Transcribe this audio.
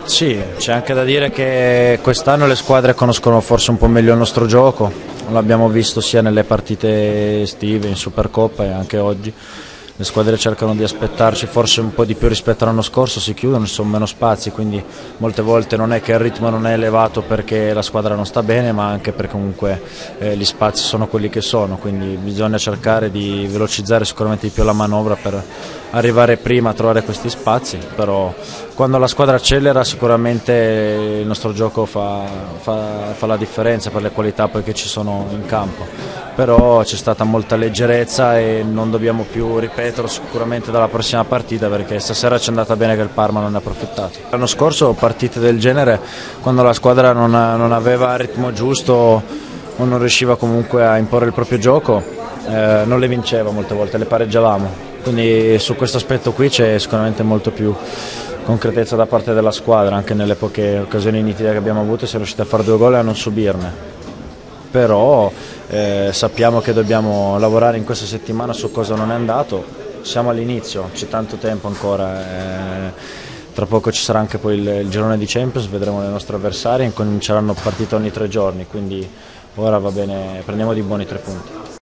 Sì, c'è anche da dire che quest'anno le squadre conoscono forse un po' meglio il nostro gioco, l'abbiamo visto sia nelle partite estive, in Supercoppa e anche oggi. Le squadre cercano di aspettarci forse un po' di più rispetto all'anno scorso, si chiudono, ci sono meno spazi, quindi molte volte non è che il ritmo non è elevato perché la squadra non sta bene, ma anche perché comunque gli spazi sono quelli che sono, quindi bisogna cercare di velocizzare sicuramente di più la manovra per arrivare prima a trovare questi spazi, però quando la squadra accelera sicuramente il nostro gioco fa la differenza per le qualità poi che ci sono in campo, però c'è stata molta leggerezza e non dobbiamo più ripeterlo sicuramente dalla prossima partita, perché stasera ci è andata bene che il Parma non ne ha approfittato. L'anno scorso partite del genere, quando la squadra non aveva il ritmo giusto o non riusciva comunque a imporre il proprio gioco, non le vinceva molte volte, le pareggiavamo. Quindi su questo aspetto qui c'è sicuramente molto più concretezza da parte della squadra, anche nelle poche occasioni nitide che abbiamo avuto si è riusciti a fare 2 gol e a non subirne. Però sappiamo che dobbiamo lavorare in questa settimana su cosa non è andato, siamo all'inizio, c'è tanto tempo ancora, tra poco ci sarà anche poi il girone di Champions, vedremo le nostre avversarie e cominceranno partite ogni 3 giorni, quindi ora va bene, prendiamo di buoni 3 punti.